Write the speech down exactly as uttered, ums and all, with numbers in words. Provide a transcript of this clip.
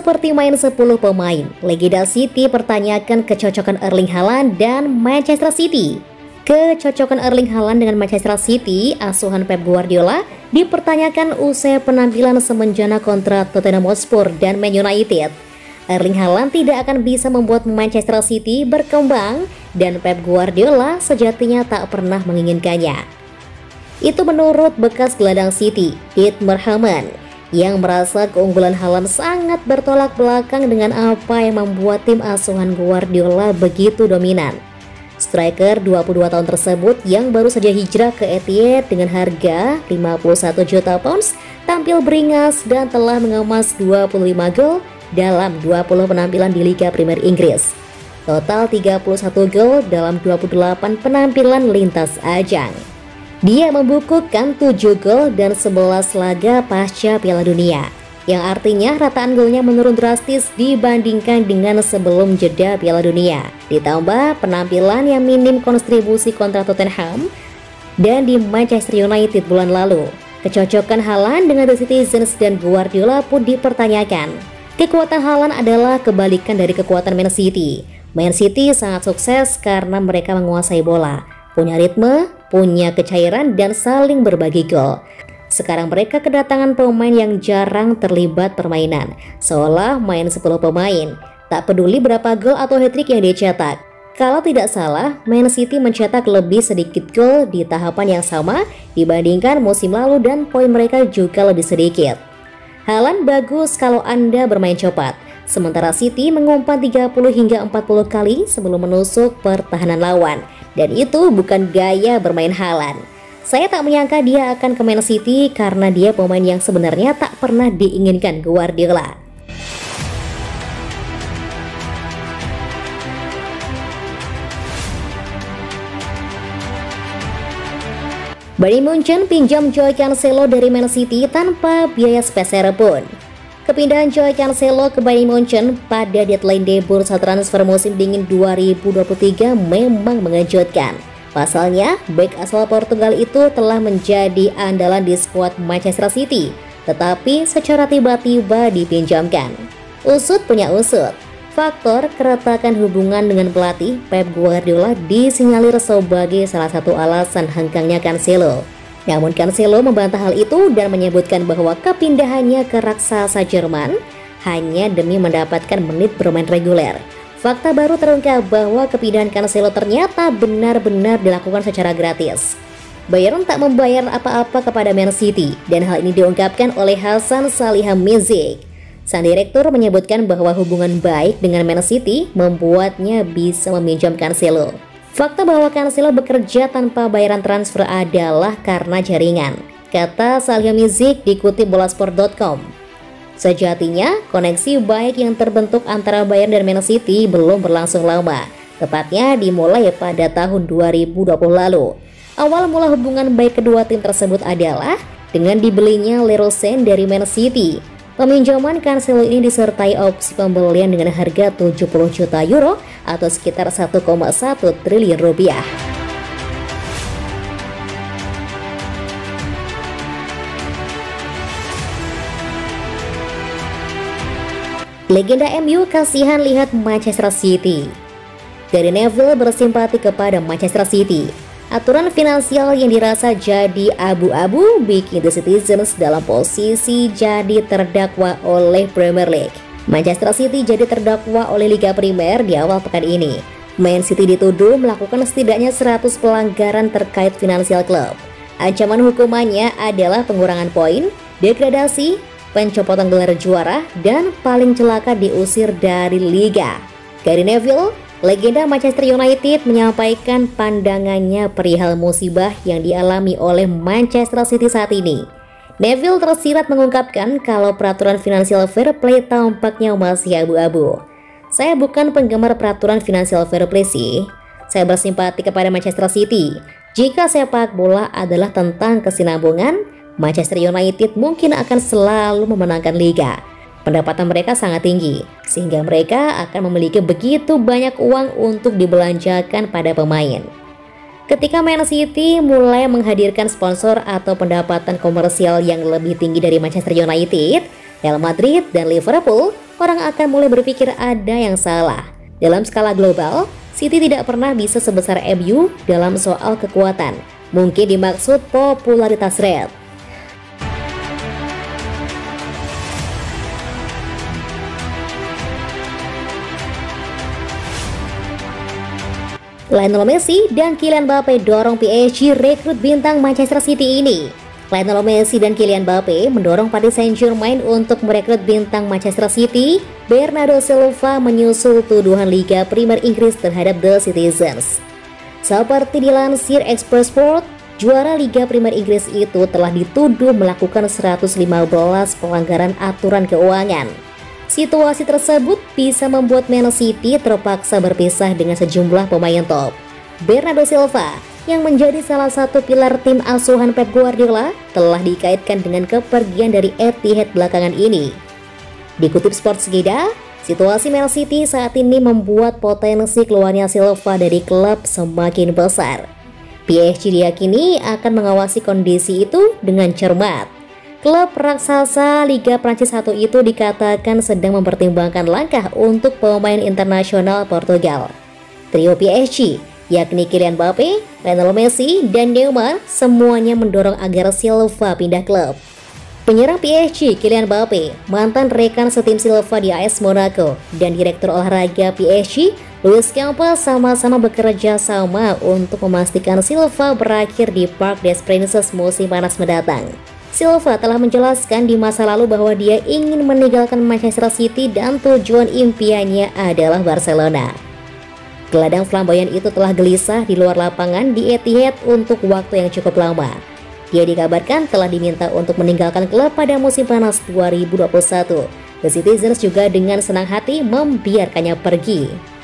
Seperti main sepuluh pemain, legenda City pertanyakan kecocokan Erling Haaland dan Manchester City. Kecocokan Erling Haaland dengan Manchester City, asuhan Pep Guardiola, dipertanyakan usai penampilan semenjana kontrak Tottenham Hotspur dan Man United. Erling Haaland tidak akan bisa membuat Manchester City berkembang dan Pep Guardiola sejatinya tak pernah menginginkannya. Itu menurut bekas gelandang City, Dietmar Hamann, yang merasa keunggulan Haaland sangat bertolak belakang dengan apa yang membuat tim asuhan Guardiola begitu dominan. Striker dua puluh dua tahun tersebut yang baru saja hijrah ke Etihad dengan harga lima puluh satu juta pounds tampil beringas dan telah mengemas dua puluh lima gol dalam dua puluh penampilan di Liga Premier Inggris. Total tiga puluh satu gol dalam dua puluh delapan penampilan lintas ajang. Dia membukukan tujuh gol dan sebelas laga pasca Piala Dunia, yang artinya rataan golnya menurun drastis dibandingkan dengan sebelum jeda Piala Dunia. Ditambah penampilan yang minim kontribusi kontra Tottenham dan di Manchester United bulan lalu, kecocokan Haaland dengan The Citizens dan Guardiola pun dipertanyakan. Kekuatan Haaland adalah kebalikan dari kekuatan Man City. Man City sangat sukses karena mereka menguasai bola, punya ritme, punya kecairan, dan saling berbagi gol. Sekarang mereka kedatangan pemain yang jarang terlibat permainan, seolah main sepuluh pemain. Tak peduli berapa gol atau hat-trick yang dicetak. Kalau tidak salah, Man City mencetak lebih sedikit gol di tahapan yang sama dibandingkan musim lalu dan poin mereka juga lebih sedikit. Haaland bagus kalau Anda bermain cepat, sementara City mengumpan tiga puluh hingga empat puluh kali sebelum menusuk pertahanan lawan. Dan itu bukan gaya bermain Haaland. Saya tak menyangka dia akan ke Man City karena dia pemain yang sebenarnya tak pernah diinginkan Guardiola. Bayern Munchen pinjam Joao Cancelo dari Man City tanpa biaya spesial pun. Kepindahan Joao Cancelo ke Bayern Munchen pada deadline day bursa transfer musim dingin dua ribu dua puluh tiga memang mengejutkan. Pasalnya, bek asal Portugal itu telah menjadi andalan di skuad Manchester City, tetapi secara tiba-tiba dipinjamkan. Usut punya usut. Faktor keretakan hubungan dengan pelatih Pep Guardiola disinyalir sebagai salah satu alasan hengkangnya Cancelo. Namun Cancelo membantah hal itu dan menyebutkan bahwa kepindahannya ke raksasa Jerman hanya demi mendapatkan menit bermain reguler. Fakta baru terungkap bahwa kepindahan Cancelo ternyata benar-benar dilakukan secara gratis. Bayern tak membayar apa-apa kepada Man City dan hal ini diungkapkan oleh Hasan Salihamidzic. Sang direktur menyebutkan bahwa hubungan baik dengan Man City membuatnya bisa meminjam Cancelo. Fakta bahwa Cancelo bekerja tanpa bayaran transfer adalah karena jaringan, kata Salihamidzic dikutip bolasport dot com. Sejatinya, koneksi baik yang terbentuk antara Bayern dan Man City belum berlangsung lama, tepatnya dimulai pada tahun dua ribu dua puluh lalu. Awal mula hubungan baik kedua tim tersebut adalah dengan dibelinya Leroy Sane dari Man City. Peminjaman Cancelo ini disertai opsi pembelian dengan harga tujuh puluh juta euro atau sekitar satu koma satu triliun rupiah. Legenda M U kasihan lihat Manchester City. Gary Neville bersimpati kepada Manchester City. Aturan finansial yang dirasa jadi abu-abu bikin The Citizens dalam posisi jadi terdakwa oleh Premier League. Manchester City jadi terdakwa oleh Liga Primer di awal pekan ini. Man City dituduh melakukan setidaknya seratus pelanggaran terkait finansial klub. Ancaman hukumannya adalah pengurangan poin, degradasi, pencopotan gelar juara, dan paling celaka diusir dari Liga. Gary Neville, legenda Manchester United, menyampaikan pandangannya perihal musibah yang dialami oleh Manchester City saat ini. Neville tersirat mengungkapkan kalau peraturan finansial fair play tampaknya masih abu-abu. Saya bukan penggemar peraturan finansial fair play sih. Saya bersimpati kepada Manchester City. Jika sepak bola adalah tentang kesinambungan, Manchester United mungkin akan selalu memenangkan liga. Pendapatan mereka sangat tinggi, sehingga mereka akan memiliki begitu banyak uang untuk dibelanjakan pada pemain. Ketika Man City mulai menghadirkan sponsor atau pendapatan komersial yang lebih tinggi dari Manchester United, Real Madrid dan Liverpool, orang akan mulai berpikir ada yang salah. Dalam skala global, City tidak pernah bisa sebesar M U dalam soal kekuatan. Mungkin dimaksud popularitas rate. Lionel Messi dan Kylian Mbappe dorong P S G rekrut bintang Manchester City ini. Lionel Messi dan Kylian Mbappe mendorong Paris Saint-Germain untuk merekrut bintang Manchester City, Bernardo Silva, menyusul tuduhan Liga Primer Inggris terhadap The Citizens. Seperti dilansir Express Sport, juara Liga Primer Inggris itu telah dituduh melakukan seratus lima belas pelanggaran aturan keuangan. Situasi tersebut bisa membuat Man City terpaksa berpisah dengan sejumlah pemain top. Bernardo Silva, yang menjadi salah satu pilar tim asuhan Pep Guardiola, telah dikaitkan dengan kepergian dari Etihad belakangan ini. Dikutip Sportskeeda, situasi Man City saat ini membuat potensi keluarnya Silva dari klub semakin besar. P S G diyakini akan mengawasi kondisi itu dengan cermat. Klub raksasa Liga Prancis satu itu dikatakan sedang mempertimbangkan langkah untuk pemain internasional Portugal. Trio P S G, yakni Kylian Mbappe, Lionel Messi, dan Neymar, semuanya mendorong agar Silva pindah klub. Penyerang P S G, Kylian Mbappe, mantan rekan setim Silva di A S Monaco, dan Direktur Olahraga P S G, Luis Campos, sama-sama bekerja sama untuk memastikan Silva berakhir di Parc des Princes musim panas mendatang. Silva telah menjelaskan di masa lalu bahwa dia ingin meninggalkan Manchester City dan tujuan impiannya adalah Barcelona. Gelandang flamboyan itu telah gelisah di luar lapangan di Etihad untuk waktu yang cukup lama. Dia dikabarkan telah diminta untuk meninggalkan klub pada musim panas dua ribu dua puluh satu. The Citizens juga dengan senang hati membiarkannya pergi.